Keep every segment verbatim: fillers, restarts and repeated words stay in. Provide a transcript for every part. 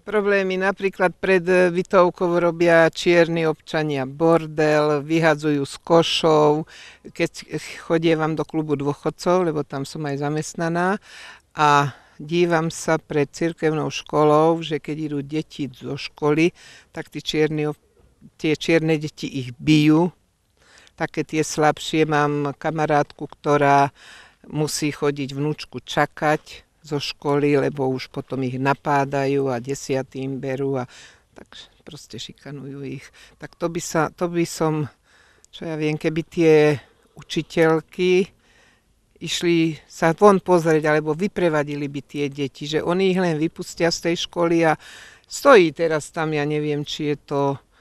Problémy napríklad pred bytovkou robia čierni občania bordel, vyhadzujú z košov, keď chodievam do klubu dôchodcov, lebo tam som aj zamestnaná a dívam sa pred cirkevnou školou, že keď idú deti do školy, tak tí čierni, tie čierne deti ich bijú. Také tie slabšie, mám kamarátku, ktorá musí chodiť vnúčku čakať zo školy, lebo už potom ich napádajú a desiatým berú a tak proste šikanujú ich. Tak to by, sa, to by som, čo ja viem, keby tie učiteľky išli sa von pozrieť, alebo vyprevadili by tie deti, že oni ich len vypustia z tej školy a stojí teraz tam, ja neviem, či je to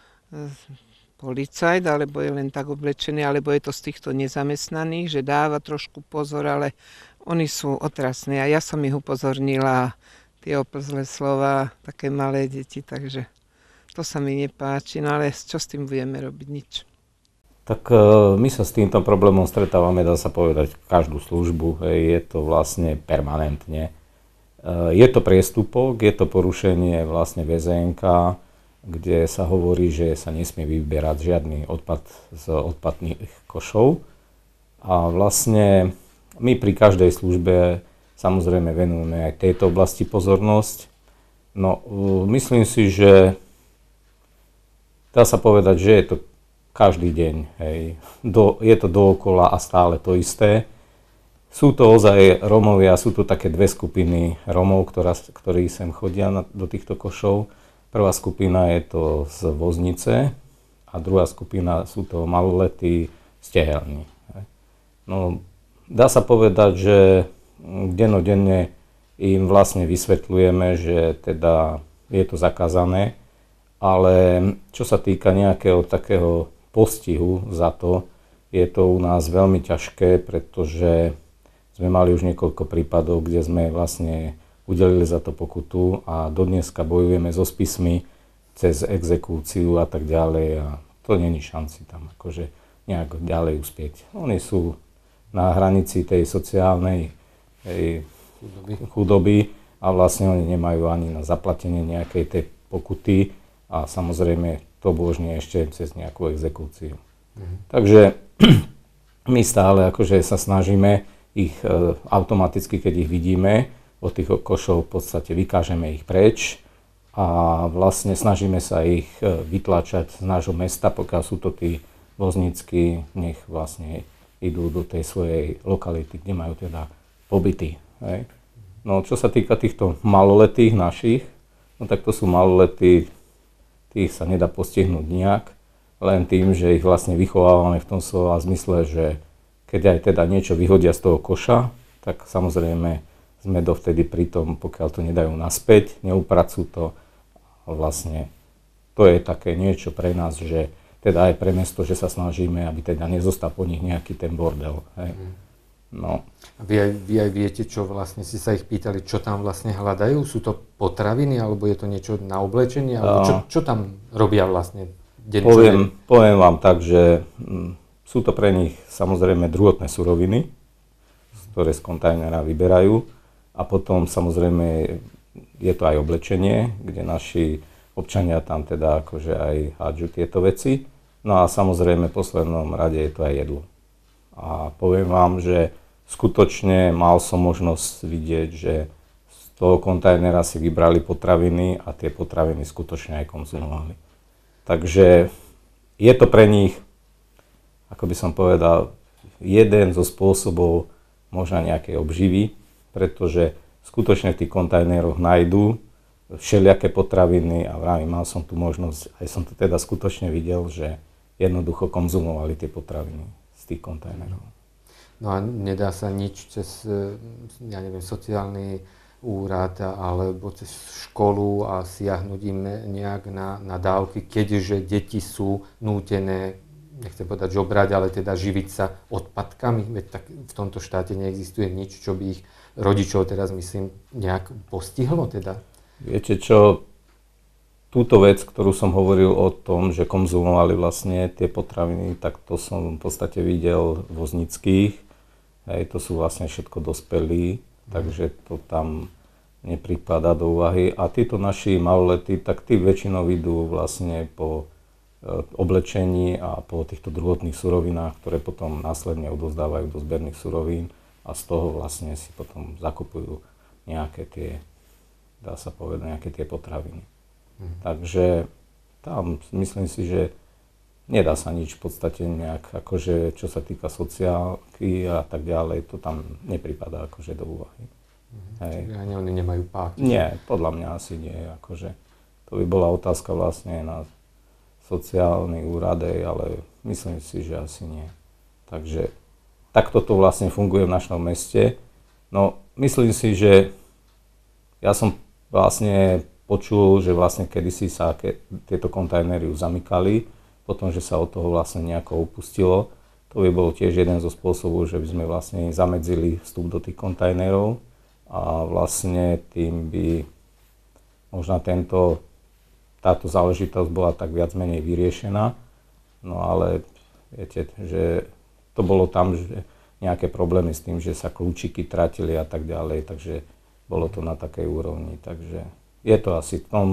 policajt, alebo je len tak oblečený, alebo je to z týchto nezamestnaných, že dáva trošku pozor, ale oni sú otrasní a ja som ich upozornila, tie oplzlé slova, také malé deti, takže to sa mi nepáči, no ale čo s tým budeme robiť? Nič. Tak my sa s týmto problémom stretávame, dá sa povedať, každú službu, je to vlastne permanentne. Je to priestupok, je to porušenie vlastne vé zet en ká, kde sa hovorí, že sa nesmie vyberať žiadny odpad z odpadných košov a vlastne my pri každej službe samozrejme venujeme aj tejto oblasti pozornosť. No, myslím si, že dá sa povedať, že je to každý deň. Hej. Do, je to dookola a stále to isté. Sú to ozaj Rómovia, sú to také dve skupiny Rómov, ktorá, ktorí sem chodia na, do týchto košov. Prvá skupina je to z Voznice a druhá skupina sú to maloletí z Tehelní. No, dá sa povedať, že dennodenne im vlastne vysvetľujeme, že teda je to zakázané, ale čo sa týka nejakého takého postihu za to, je to u nás veľmi ťažké, pretože sme mali už niekoľko prípadov, kde sme vlastne udelili za to pokutu a dodneska bojujeme so spismi cez exekúciu a tak ďalej a to není šanci tam akože nejak ďalej uspieť. Oni sú na hranici tej sociálnej tej chudoby. chudoby a vlastne oni nemajú ani na zaplatenie nejakej tej pokuty a samozrejme to božne ešte cez nejakú exekúciu. Mhm. Takže my stále akože sa snažíme ich e, automaticky, keď ich vidíme, od tých košov v podstate vykážeme ich preč a vlastne snažíme sa ich e, vytlačať z nášho mesta, pokiaľ sú to tí voznícky, nech vlastne idú do tej svojej lokality, kde majú teda pobyty. Hej. No čo sa týka týchto maloletých našich, no tak to sú maloletí, tých sa nedá postihnúť nejak, len tým, že ich vlastne vychovávame v tom slova zmysle, že keď aj teda niečo vyhodia z toho koša, tak samozrejme sme dovtedy pri tom, pokiaľ to nedajú naspäť, neupracujú to a vlastne to je také niečo pre nás, že teda aj pre mesto, že sa snažíme, aby teda nezostal po nich nejaký ten bordel. Hej. No. A vy aj, vy aj viete, čo vlastne si sa ich pýtali, čo tam vlastne hľadajú? Sú to potraviny, alebo je to niečo na oblečenie? Alebo čo, čo tam robia vlastne deň poviem, poviem vám tak, že m, sú to pre nich samozrejme druhotné suroviny, ktoré z kontajnera vyberajú. A potom samozrejme je to aj oblečenie, kde naši občania tam teda akože aj hádžu tieto veci. No a samozrejme v poslednom rade je to aj jedlo. A poviem vám, že skutočne mal som možnosť vidieť, že z toho kontajnera si vybrali potraviny a tie potraviny skutočne aj konzumovali. Takže je to pre nich, ako by som povedal, jeden zo spôsobov možno nejakej obživy, pretože skutočne v tých kontajneroch nájdú všelijaké potraviny a vravím, mal som tu možnosť, aj som to teda skutočne videl, že jednoducho konzumovali tie potraviny z tých kontajnerov. No a nedá sa nič cez, ja neviem, sociálny úrad alebo cez školu a siahnuť im nejak na, na dávky, keďže deti sú nútené, nechcem povedať žobrať, ale teda živiť sa odpadkami, veď tak v tomto štáte neexistuje nič, čo by ich rodičov teraz, myslím, nejak postihlo teda? Viete čo, túto vec, ktorú som hovoril o tom, že konzumovali vlastne tie potraviny, tak to som v podstate videl voznických. Hej, to sú vlastne všetko dospelí, takže to tam nepripadá do úvahy. A títo naši maloletí, tak tí väčšinou idú vlastne po oblečení a po týchto druhotných surovinách, ktoré potom následne odovzdávajú do zberných surovín a z toho vlastne si potom zakupujú nejaké tie, dá sa povedať, nejaké tie potraviny. Mm. Takže tam myslím si, že nedá sa nič v podstate nejak, akože čo sa týka sociálky a tak ďalej, to tam nepripadá akože do úvahy. Mm. Čiže ani oni nemajú páky? Nie, podľa mňa asi nie, akože to by bola otázka vlastne na sociálny úrad, ale myslím si, že asi nie. Takže takto to vlastne funguje v našom meste. No, myslím si, že ja som vlastne počul, že vlastne kedysi sa ke, tieto kontajnery už zamykali, potom, že sa od toho vlastne nejako upustilo. To by bol tiež jeden zo spôsobov, že by sme vlastne zamedzili vstup do tých kontajnerov a vlastne tým by možno tento táto záležitosť bola tak viac menej vyriešená, no ale viete, že to bolo tam, že nejaké problémy s tým, že sa kľúčiky tratili a tak ďalej, takže bolo to na takej úrovni, takže je to asi v tom,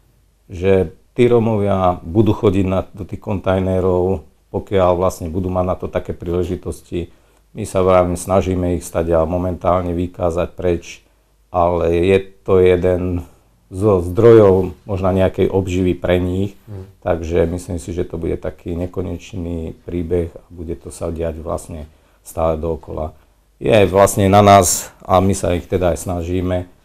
že tí Rómovia budú chodiť na, do tých kontajnerov, pokiaľ vlastne budú mať na to také príležitosti. My sa vravím, snažíme ich stať a momentálne vykázať preč, ale je to jeden zo zdrojov možno nejakej obživy pre nich, mm. takže myslím si, že to bude taký nekonečný príbeh a bude to sa diať vlastne stále dookola. Je vlastne na nás, a my sa ich teda aj snažíme e,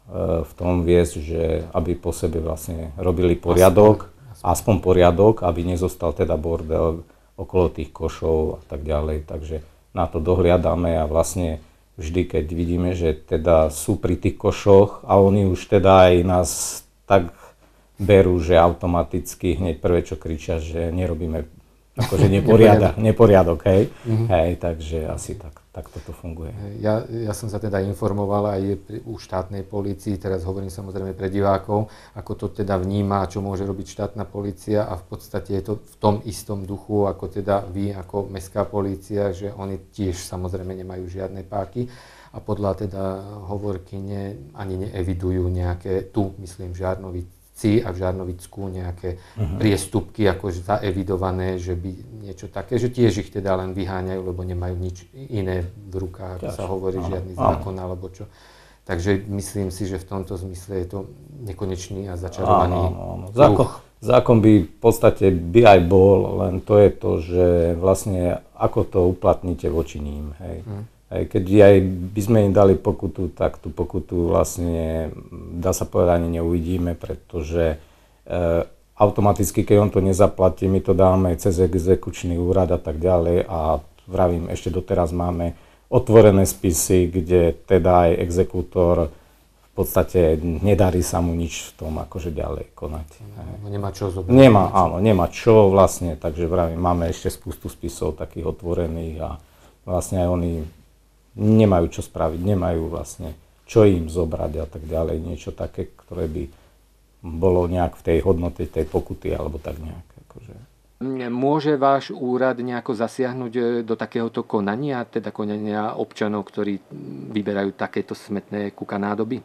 v tom viesť, že aby po sebe vlastne robili poriadok, aspoň, aspoň poriadok, aby nezostal teda bordel okolo tých košov a tak ďalej, takže na to dohliadame a vlastne vždy, keď vidíme, že teda sú pri tých košoch a oni už teda aj nás tak berú, že automaticky hneď prvé, čo kričia, že nerobíme akože neporiadok, neporiadok, hej, mm-hmm. hej, takže asi tak, tak toto funguje. Ja, ja som sa teda informoval aj u štátnej polícii, teraz hovorím samozrejme pre divákov, ako to teda vníma, čo môže robiť štátna polícia a v podstate je to v tom istom duchu, ako teda vy, ako mestská polícia, že oni tiež samozrejme nemajú žiadne páky a podľa teda hovorkyne ani neevidujú nejaké, tu myslím v Žarnovici a v Žarnovicku nejaké uh-huh. priestupky akože zaevidované, že by niečo také, že tiež ich teda len vyháňajú, lebo nemajú nič iné v rukách, ako sa hovorí, áno, žiadny zákon áno. alebo čo. Takže myslím si, že v tomto zmysle je to nekonečný a začarovaný áno, áno. Zákon, zákon by v podstate by aj bol, len to je to, že vlastne ako to uplatníte voči ním, hej. Hmm. Hej, keď aj by sme im dali pokutu, tak tú pokutu vlastne, dá sa povedať, ani neuvidíme, pretože e, automaticky, keď on to nezaplatí, my to dáme cez exekučný úrad a tak ďalej a vravím, ešte doteraz máme otvorené spisy, kde teda aj exekútor v podstate nedarí sa mu nič v tom akože ďalej konať. No, nemá čo zobrať. Nemá, áno, nemá čo vlastne, takže vravím, máme ešte spustu spisov takých otvorených a vlastne aj oni nemajú čo spraviť, nemajú vlastne čo im zobrať a tak ďalej, niečo také, ktoré by bolo nejak v tej hodnote tej pokuty alebo tak nejak. Akože. Môže váš úrad nejako zasiahnuť do takéhoto konania, teda konania občanov, ktorí vyberajú takéto smetné kuka nádoby?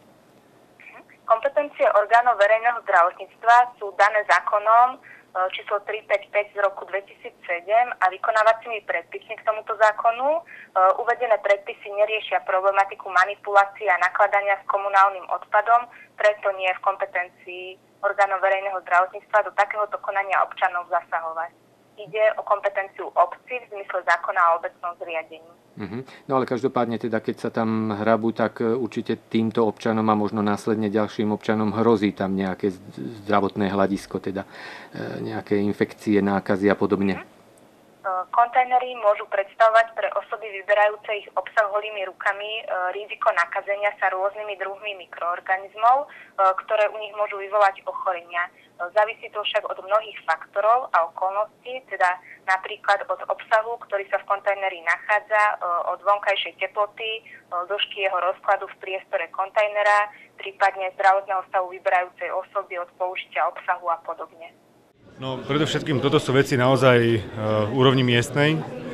Kompetencie orgánov verejného zdravotníctva sú dané zákonom číslo tristopäťdesiatpäť z roku dvetisícsedem a vykonávacími predpismi k tomuto zákonu. Uvedené predpisy neriešia problematiku manipulácie a nakladania s komunálnym odpadom, preto nie je v kompetencii orgánov verejného zdravotníctva do takéhoto konania občanov zasahovať. Ide o kompetenciu obci v zmysle zákona o obecnom zriadení. Uh-huh. No ale každopádne teda, keď sa tam hrabú, tak určite týmto občanom a možno následne ďalším občanom hrozí tam nejaké zdravotné hľadisko, teda nejaké infekcie, nákazy a podobne. Kontajnery môžu predstavovať pre osoby vyberajúce ich obsah holými rukami riziko nakazenia sa rôznymi druhmi mikroorganizmov, ktoré u nich môžu vyvolať ochorenia. Závisí to však od mnohých faktorov a okolností, teda napríklad od obsahu, ktorý sa v kontajneri nachádza, od vonkajšej teploty, dĺžky jeho rozkladu v priestore kontajnera, prípadne zdravotného stavu vyberajúcej osoby, od použitia obsahu a podobne. No, predovšetkým toto sú veci naozaj uh, úrovni miestnej.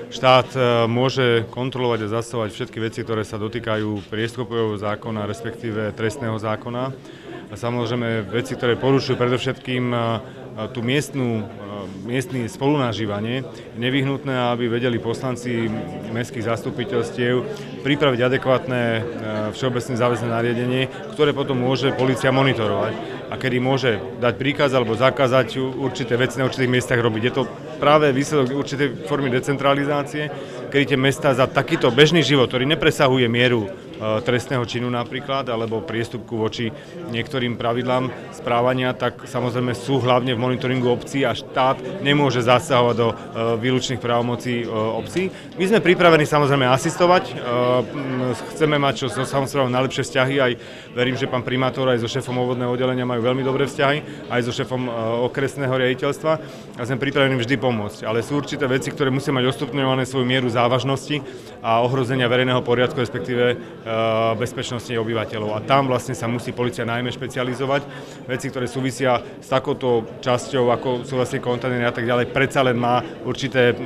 štát môže kontrolovať a zasahovať všetky veci, ktoré sa dotýkajú priestupového zákona, respektíve trestného zákona. A samozrejme veci, ktoré porušujú predovšetkým tú miestnu, miestne spolunažívanie, je nevyhnutné, aby vedeli poslanci mestských zastupiteľstiev pripraviť adekvátne všeobecné záväzné nariadenie, ktoré potom môže polícia monitorovať a kedy môže dať príkaz alebo zakázať určité veci na určitých miestach robiť. Je to práve výsledok určitej formy decentralizácie, kedy tie mestá za takýto bežný život, ktorý nepresahuje mieru trestného činu napríklad, alebo priestupku voči niektorým pravidlám správania, tak samozrejme sú hlavne v monitoringu obcí a štát nemôže zasahovať do výlučných právomocí obcí. My sme pripravení samozrejme asistovať, chceme mať čo so samozrejme najlepšie vzťahy, aj verím, že pán primátor aj so šéfom obvodného oddelenia majú veľmi dobré vzťahy, aj so šéfom okresného riaditeľstva a sme pripravení vždy pomôcť. Ale sú určité veci, ktoré musia mať ostupňované svoju mieru závažnosti a ohrozenia verejného poriadku, respektíve bezpečnosti obyvateľov. A tam vlastne sa musí polícia najmä špecializovať. Veci, ktoré súvisia s takouto časťou, ako sú vlastne kontajnery a tak ďalej, predsa len má určité,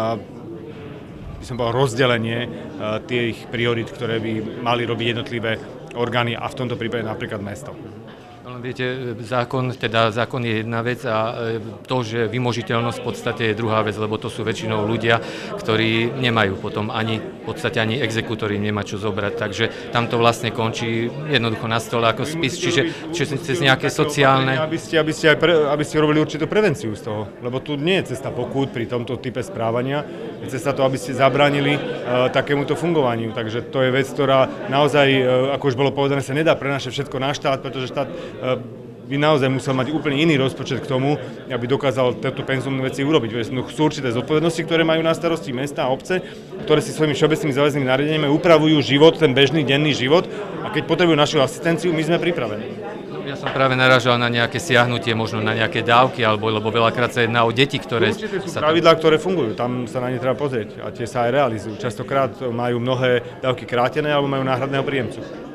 by som povedal, rozdelenie tých priorít, ktoré by mali robiť jednotlivé orgány a v tomto prípade napríklad mesto. Viete, zákon, teda zákon je jedna vec a to, že vymožiteľnosť v podstate je druhá vec, lebo to sú väčšinou ľudia, ktorí nemajú potom ani, v podstate ani exekútori nemá čo zobrať, takže tam to vlastne končí jednoducho na stole ako spis, čiže, čiže cez nejaké sociálne... Aby ste, aby, ste aj pre, aby ste robili určitú prevenciu z toho, lebo tu nie je cesta pokút pri tomto type správania, je cesta to, aby ste zabránili uh, takémuto fungovaniu, takže to je vec, ktorá naozaj, uh, ako už bolo povedané, sa nedá prenášať všetko na štát, pretože štát uh, by naozaj musel mať úplne iný rozpočet k tomu, aby dokázal tieto penzumné veci urobiť. Sú určité zodpovednosti, ktoré majú na starosti mesta a obce, ktoré si svojimi všeobecnými záväznými nariadeniami upravujú život, ten bežný denný život a keď potrebujú našu asistenciu, my sme pripravení. Ja som práve narážal na nejaké siahnutie, možno na nejaké dávky, alebo lebo veľakrát sa jedná o deti, ktoré... Určite sú sa pravidlá, ktoré fungujú, tam sa na ne treba pozrieť a tie sa aj realizujú. Častokrát majú mnohé dávky krátené alebo majú náhradného príjemcu.